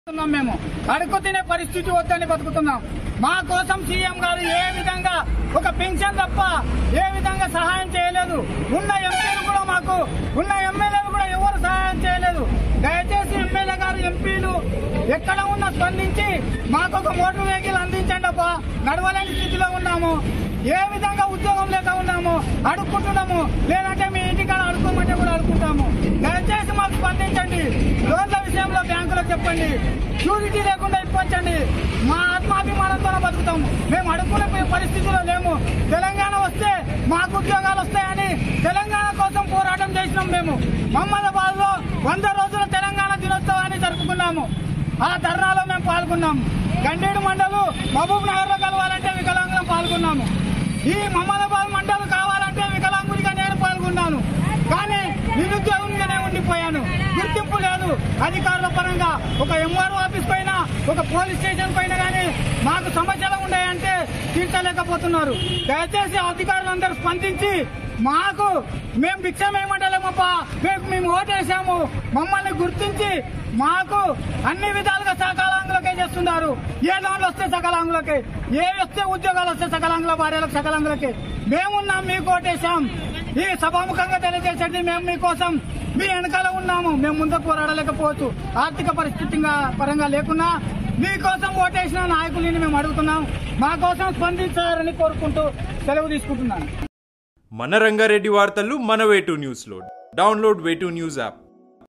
మేము అడుగు తినే పరిస్థితి వద్దని బతుకుతున్నాం. మా కోసం సీఎం గారు ఏ విధంగా ఒక పెన్షన్ తప్ప ఏ విధంగా సహాయం చేయలేదు. ఉన్న ఎంపీలు కూడా మాకు ఉన్న ఎమ్మెల్యేలు కూడా ఎవరు సహాయం చేయలేదు. దయచేసి ఎమ్మెల్యే గారు ఎంపీలు ఎక్కడ ఉన్నా స్పందించి మాకు ఒక మోటార్ వెహికల్ అందించండి అబ్బా. నడవలేని స్థితిలో ఉన్నాము. ఏ విధంగా ఉద్యోగం లేక ఉన్నాము, అడుక్కుంటున్నాము. లేదంటే మీ ఇంటికాడ అడుక్కోమంటే కూడా అడుక్కుంటాము. దయచేసి మాకు స్పందించండి. లోన్ల విషయంలో బ్యాంకులకు చెప్పండి. షూరిటీ లేకుండా ఇప్పించండి. మా ఆత్మాభిమానంతో బతుకుతాము. మేము అడుక్కునే పరిస్థితిలో లేము. తెలంగాణ వస్తే మాకు ఉద్యోగాలు వస్తాయని తెలంగాణ కోసం పోరాటం చేసినాం. మేము మహమ్మదాబాద్ లో 100 రోజుల తెలంగాణ దినోత్సవాన్ని జరుపుకున్నాము. ఆ ధర్నాలో మేము పాల్గొన్నాము. గండేడు మండలు మహబూబ్ నగర్ లో కలవాలంటే వికలాంగులం పాల్గొన్నాము. ఈ మహమ్మదాబాద్ మండలు కావాలంటే వికలాంగుడిగా నేను పాల్గొన్నాను. కానీ నిరుద్యోగంగానే ఉండిపోయాను. గుర్తింపు లేదు. అధికారుల పరంగా ఒక ఎంఆర్ఓ ఆఫీస్ పైన ఒక పోలీస్ స్టేషన్ పైన కానీ మాకు సమస్యలు ఉన్నాయంటే తీర్చలేకపోతున్నారు. దయచేసి అధికారులందరూ స్పందించి మాకు మేము భిక్షం ఏమంటలేమప్పా, మేము ఓటేసాము, మమ్మల్ని గుర్తించి మాకు అన్ని విధాలుగా సకలాంగులకే చేస్తున్నారు. ఏ లోన్లు వస్తే సకలాంగులకే, ఏ వస్తే ఉద్యోగాలు వస్తే సకలాంగుల భార్యలకు సకలాంగులకే. మేమున్నాం, మీకు ఓటేశాం. ఈ సభాముఖంగా తెలియజేసేది మేము మీకోసం మీ వెనకాల ఉన్నాము. మేము ముందుకు పోరాడలేకపోవచ్చు. ఆర్థిక పరిస్థితి పరంగా లేకున్నా మీకోసం ఓటేసిన నాయకులని మేము అడుగుతున్నాం. మా కోసం స్పందించాలని కోరుకుంటూ సెలవు తీసుకుంటున్నాను. మన రంగారెడ్డి వార్తలు మన వే2 న్యూస్ లో డౌన్లోడ్ వే2 న్యూస్ యాప్.